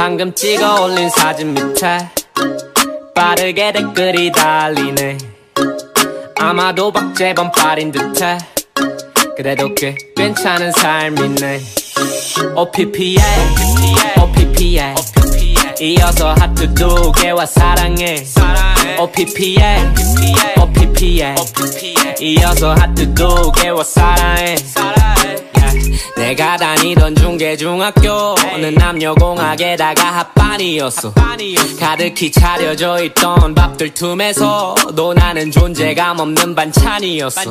방금 찍어 올린 사진 밑에 빠르게 댓글이 달리네. 아마도 박재범 빨인 듯해. 그래도 꽤 괜찮은 삶이네. OPPA OPPA 이어서 하트 두 개와 사랑해. OPPA OPPA 이어서 하트 두 개와 사랑해. 내가 다니던 중계중학교는 남녀공학에다가 합반이었어. 가득히 차려져 있던 밥들 틈에서도 나는 존재감 없는 반찬이었어.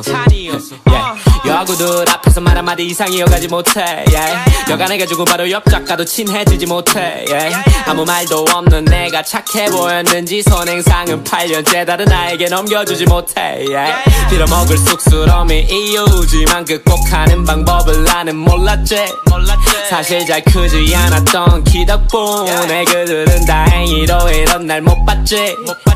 여구들 앞에서 말 한마디 이상 이어가지 못해. 여간에게 주고 바로 옆 작가도 친해지지 못해. 아무 말도 없는 내가 착해 보였는지 선행상은 8년째 다른 나에게 넘겨주지 못해. 빌어먹을 쑥스러움이 이유지만 극복하는 방법을 나는 몰랐지. 사실 잘 크지 않았던 키 덕분에 그들은 다행히도 이런 날 못 봤지.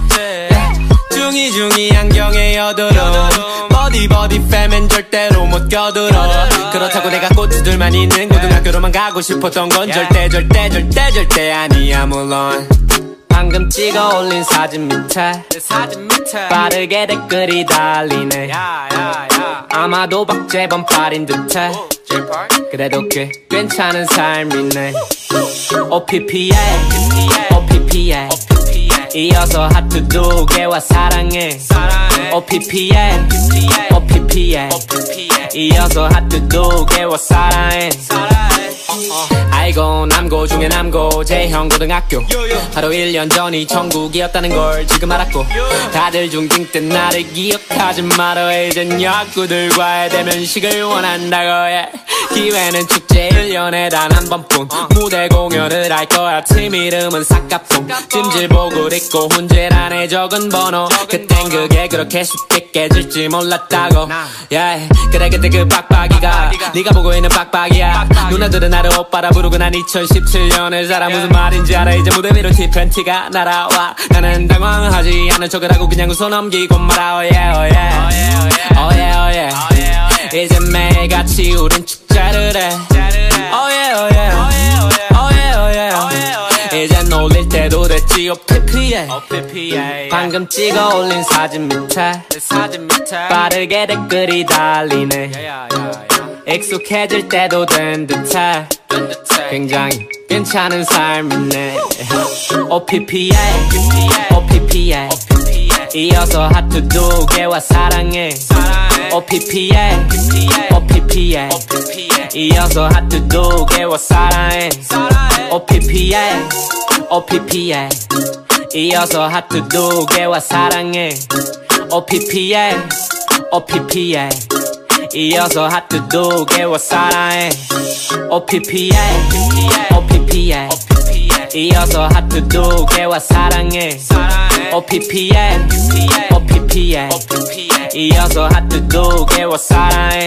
중이 안경에 여드름 버디 팸엔 절대로 못 껴들어. 그렇다고 내가 꼬치들만 있는 고등학교로만 가고 싶었던 건 절대 아니야. 물론 방금 찍어 올린 사진 밑에 빠르게 댓글이 달리네. 아마도 박재범 빨인 듯해. 그래도 꽤 괜찮은 삶이네. OPPA OPPA 이어서 하트 두 개와 사랑해. OPPA OPPA 이어서 하트 두 개와 사랑해. 알고 남고 중에 남고 제형 고등학교 바로 1년 전이 천국이었다는 걸 지금 알았고, 다들 중딩 때 나를 기억하지 말어. 이젠 여구들과의 대면식을 원한다고. 기회는 축제 1년에 단 한 번뿐. 무대 공연을 할 거야. 팀 이름은 삭가풍. 찜질복을 입고 훈제란에 적은 번호. 그땐 그게 그렇게 쉽게 깨질지 몰랐다고. 그래 그때 그 빡빡이가 네가 보고 있는 빡빡이야. 누나들은 나를 오빠라 부르고 난 2017년을 살아. 무슨 말인지 알아. 이제 무대 위로 티팬티가 날아와. 나는 당황하지 않은 척을 하고 그냥 웃어 넘기고 말아. Oh yeah. 이제 매일같이 우린 축제를 해. Oh yeah. 이젠 올릴 때도 됐지. OPPA 방금 찍어 올린 사진 밑에 빠르게 댓글이 달리네. 익숙해질 때도 된 듯해. 굉장히 괜찮은 삶이네. OPPA OPPA 이어서 하트 두 개와 사랑해. OPPA OPPA 이어서 하트 두 개와 사랑해. OPPA OPPA 이어서 하트 두 개와 사랑해. OPPA OPPA 이어서 하트 두 개와 사랑해. OPPA OPPA 이어서 하트 두 개와 사랑해. OPPA OPPA 이어서 하트 두 개와 사랑해.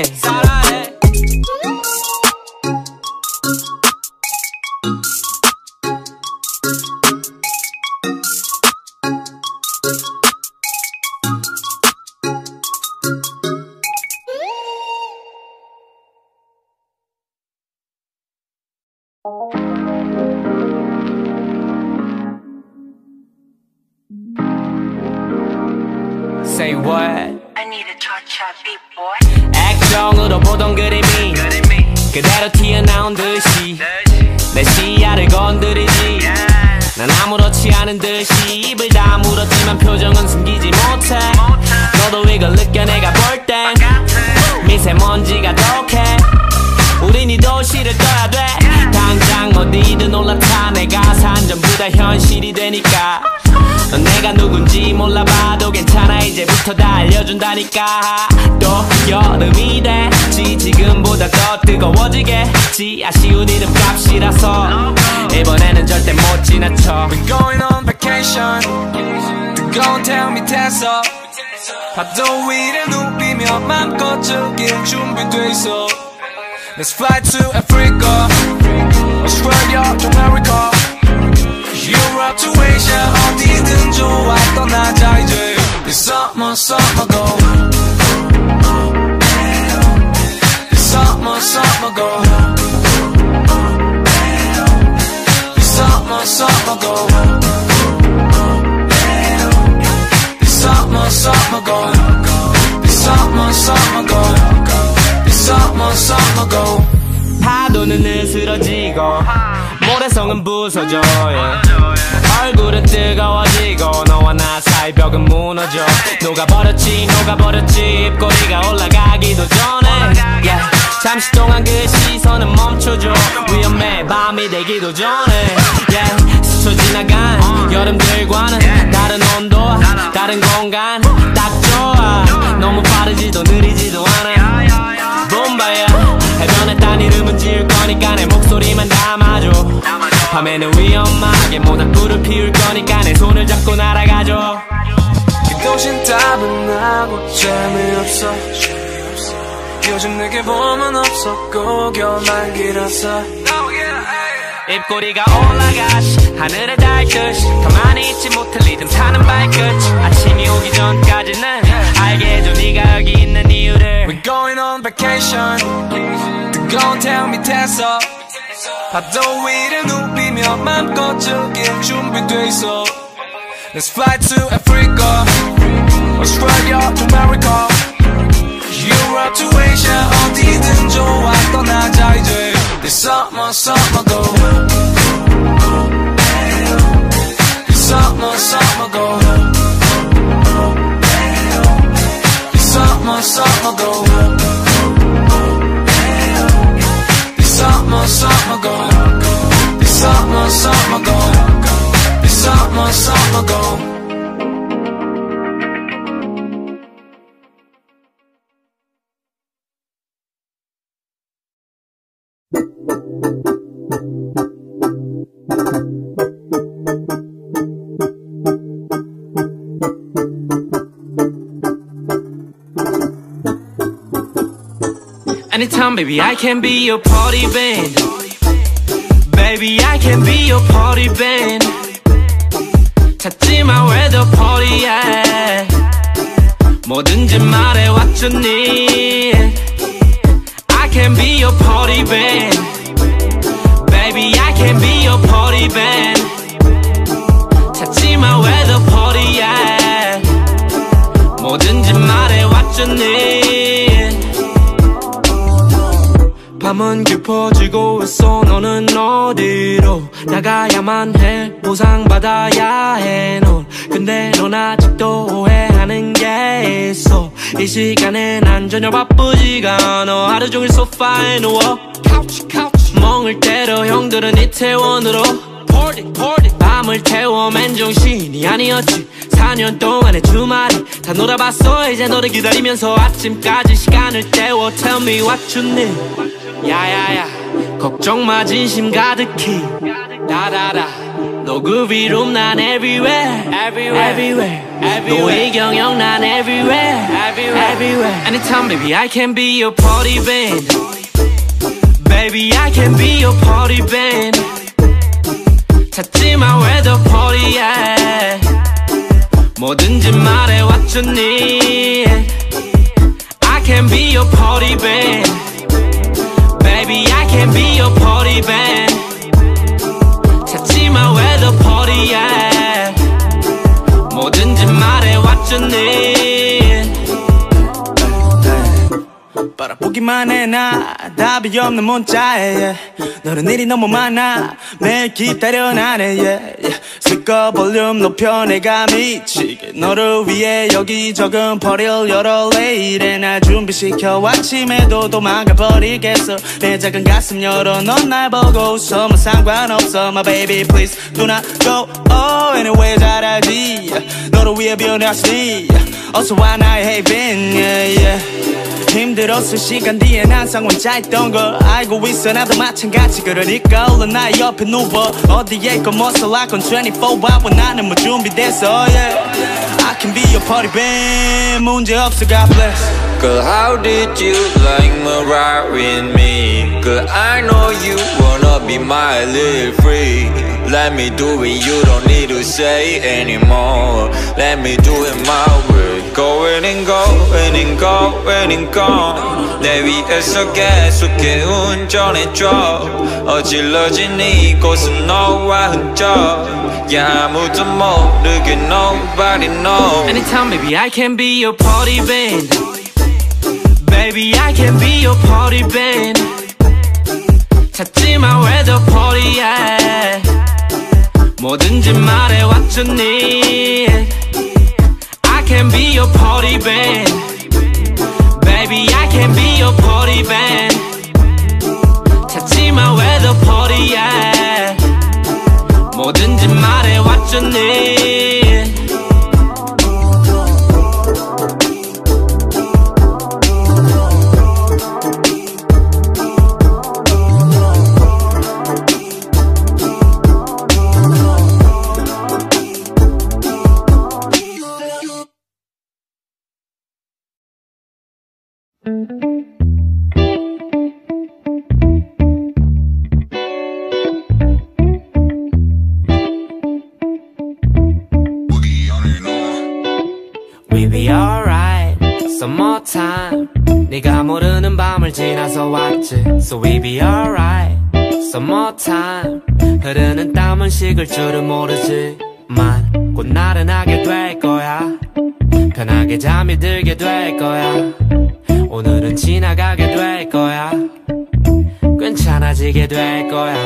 Say what? I need a cha-cha beat boy. 액정으로 보던 그림이 그대로 튀어나온 듯이 내 시야를 건드리지. 난 아무렇지 않은 듯이 입을 다물었지만 표정은 숨기지 못해. 너도 이걸 느껴 내가 볼 땐 미세먼지가 독해. 우린 이 도시를 떠야 돼. 당장 어디든 올라타. 내가 산 전부 다 현실이 되니까. 넌 내가 누군지 몰라봐도 괜찮아. 이제부터 다 알려준다니까. 또 여름이 됐지. 지금보다 더 뜨거워지겠지. 아쉬운 이름값이라서 이번에는 절대 못 지나쳐. We're going on vacation. 뜨거운 태양 밑에서 파도 위를 누비며 맘껏 즐길 준비돼 있어. Let's fly to Africa, Australia to America, Europe to Asia. 어디든 좋아 떠나자 이제. It's summer go. It's summer go. It's 모래성은 부서져 얼굴은 뜨거워지고 너와 나 사이 벽은 무너져 녹아버렸지 입꼬리가 올라가기도 전에 잠시 동안 그 시선은 멈춰줘 위험해 밤이 되기도 전에 스쳐 지나간 여름들과는 다른 온도와 다른 공간 딱 좋아 너무 빠르지도 느리지도 않아 봄바야 해변에 딴 이름은 지을 거니까 내 목소리만 담아줘 밤에는 위험하게 모닥불을 피울 거니까 내 손을 잡고 날아가줘 끝없인 답은 나고 재미없어 요즘 내게 봄은 없었고 겨울만 길었어 입꼬리가 올라가시 하늘에 닿듯이 가만히 있지 못할 리듬 타는 발끝 아침이 오기 전까지는 알게 해줘 네가 여기 있는 이유를 We're going on vacation 뜨거운 태양 밑에서 파도 위를 누비며 맘껏 즐길 준비돼 있어 Let's fly to Africa Australia to America Europe to Asia 어디든 좋아 떠나자 이제 This summer go This summer go This summer go This summer go This summer go This summer go Anytime, baby, I can be your party band. Baby, I can be your party band. 찾지마 where the party at. 뭐든지 말해 what you need. I can be your party band. Baby, I can be your party band. 찾지마 where the party at. 뭐든지 말해 what you need. 밤은 깊어지고 있어 너는 어디로 나가야만 해 보상받아야 해 넌 근데 넌 아직도 오해하는 게 있어 이 시간에 난 전혀 바쁘지가 않아 하루 종일 소파에 누워 멍을 때려 형들은 이태원으로 밤을 태워 맨정신이 아니었지 4년 동안의 주말이 다 놀아봤어 이제 너를 기다리면서 아침까지 시간을 때워 Tell me what you need 야야야 걱정마 진심 가득히 다다다 너 그 위로 난 everywhere everywhere 너의 경영 난 everywhere everywhere Anytime baby I can be your party band Baby I can be your party band 찾지마 where the party at 뭐든지 말해 what you need I can be your party band Baby, I can be your party band. 찾지마 where the party at. 뭐든지 말해 what you need. 바라보기만 해 나 답이 없는 문자에 너는 일이 너무 많아 매일 기다려 나네 스피커 볼륨 높여 내가 미치게 너를 위해 여기저기 버릴 여러 레일에 날 준비시켜 아침에도 도망가버리겠어 내 작은 가슴 열어 넌 날 보고 웃어 상관없어 My baby please do not go anyway 잘 알지 너를 위해 변했으니 어서 와 나의 haven 힘들었을 시간 뒤엔 항상 혼자 있던 걸 알고 있어 나도 마찬가지 그러니까 얼른 나의 옆에 누워 어디에 검어서 like on 24hour 나는 뭐 준비됐어 I can be your party band 문제 없어 God bless Girl how did you like Mariah with me Girl I know you wanna be my little freak Let me do it you don't need to say anymore Let me do it my way Going and going and going and gone 내 위에서 계속해 운전해줘 어질러진 이곳은 너와 흔적 야 아무도 모르게 nobody knows Anytime baby I can be your party band Baby I can be your party band 찾지마 웨더포리에 뭐든지 말해 what you need. I can be your party band. Baby I can be your party band. 찾지마 웨더포리에 뭐든지 말해 what you need. We be alright, summertime. 네가 모르는 밤을 지나서 왔지. So we be alright, summertime. 흐르는 땀은 식을 줄은 모르지만 곧 나른하게 될 거야. 편하게 잠이 들게 될 거야. 오늘은 지나가게 될 거야. 괜찮아지게 될 거야.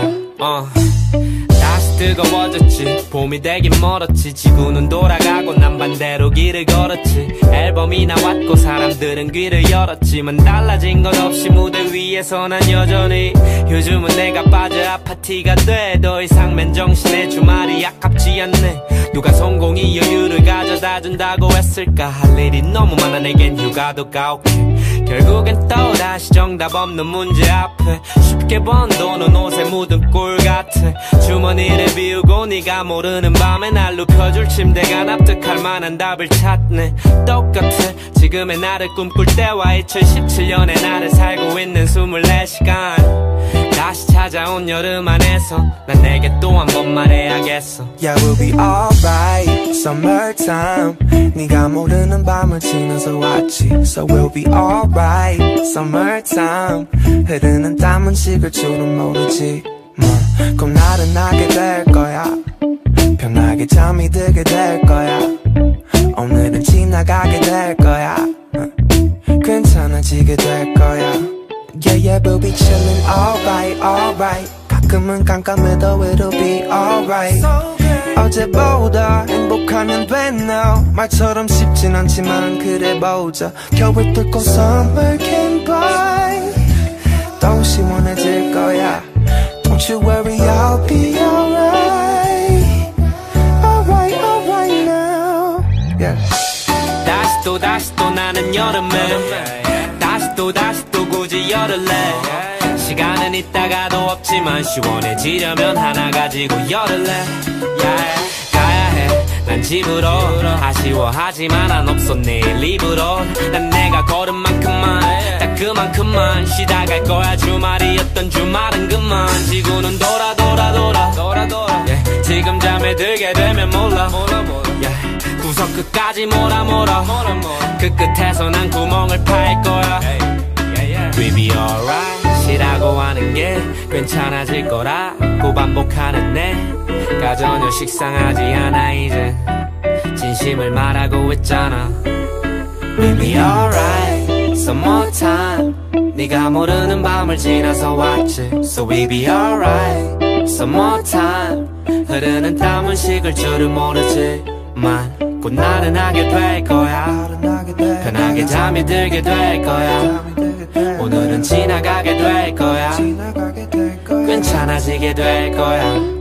다시 뜨거워졌지. 봄이 되긴 멀었지. 지구는 돌아가고 난 반대로 길을 걸었지. 앨범이 나왔고 사람들은 귀를 열었지만 달라진 것 없이 무대 위에서 난 여전히 요즘은 내가 빠져 아파티가 돼. 더 이상 맨정신에 주말이 아깝지 않네. 누가 성공이 여유를 가져다 준다고 했을까. 할 일이 너무 많아 내겐 휴가도 가혹해. 결국엔 또다시 정답 없는 문제 앞에 쉽게 번 돈은 옷에 묻은 꿀 같아. 주머니를 비우고 네가 모르는 밤에 날 눕혀줄 침대가 납득할 만한 답을 찾네. 똑같아 지금의 나를 꿈꿀 때와 2017년의 나를 살고 있는 24시간. 다시 찾아온 여름 안에서 난 내게 또 한 번 말해야겠어. Yeah, we'll be alright, summertime. 네가 모르는 밤을 지나서 왔지. So we'll be alright, summertime. 흐르는 땀은 식을 줄은 모르지만 곧 나른하게 될 거야. 편하게 잠이 들게 될 거야. 오늘은 지나가게 될 거야. 괜찮아지게 될 거야. Yeah, yeah, we'll be chillin' alright, alright. 가끔은 깜깜해도 it'll be alright. 어제보다 행복하면 돼 now. 말처럼 쉽진 않지만 그래 보자. 겨울 뚫고 summer came by. 또 시원해질 거야. Don't you worry, I'll be alright. Alright, alright now. Yeah. 다시 또 나는 여름에 다시 또 굳이 열을래. 시간은 있다가도 없지만 시원해지려면 하나 가지고 열을래. 가야 해 난 집으로. 아쉬워하지만 난 없어 내일 입으로. 난 내가 걸은 만큼만 딱 그만큼만 쉬다 갈 거야. 주말이었던 주말은 그만. 지구는 돌아 yeah. 지금 잠에 들게 되면 몰라 yeah. 구석 끝까지 몰아 그 끝에서 난 구멍을 팔 거야. We be alright 이라고 하는 게 괜찮아질 거라고 반복하는 내가 전혀 식상하지 않아. 이제 진심을 말하고 있잖아. We be alright summertime. 네가 모르는 밤을 지나서 왔지. So we be alright summertime. 흐르는 땀은 식을 줄은 모르지만 곧 나른하게 될 거야. 편하게 잠이 들게 될 거야. 오늘은 지나가게 될 거야. 괜찮아지게 될 거야.